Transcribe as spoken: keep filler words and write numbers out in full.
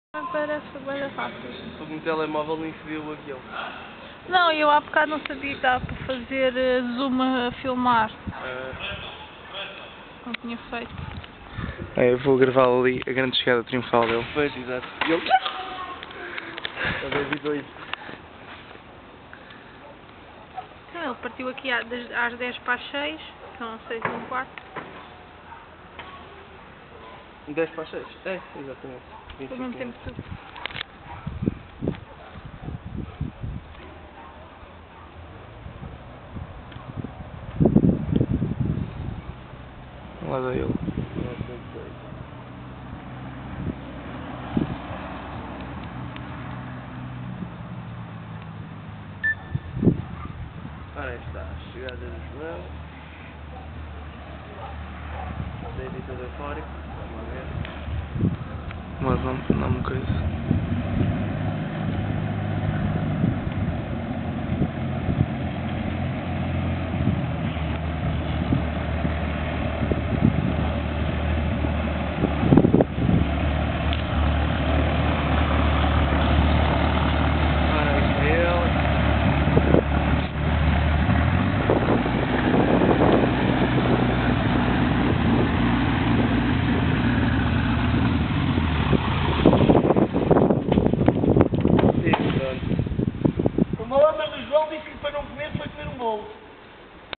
Parece bem rápido. Estou com um telemóvel nem se viu o avião. Não, eu há bocado não sabia que dava para fazer uh, zoom a filmar. Uh... Não tinha feito. É, eu vou gravar ali a grande chegada triunfal dele. Pois, exato. E ele... Ele evitou isso. Então, ele partiu aqui às dez para as seis, são seis e um quarto. dez para as seis? É, exatamente. Ao mesmo tempo que tu. Lá da ele. Ora está, chegada do João. Da editora Eufórico. Vamos ver. Mas não, não me coisa.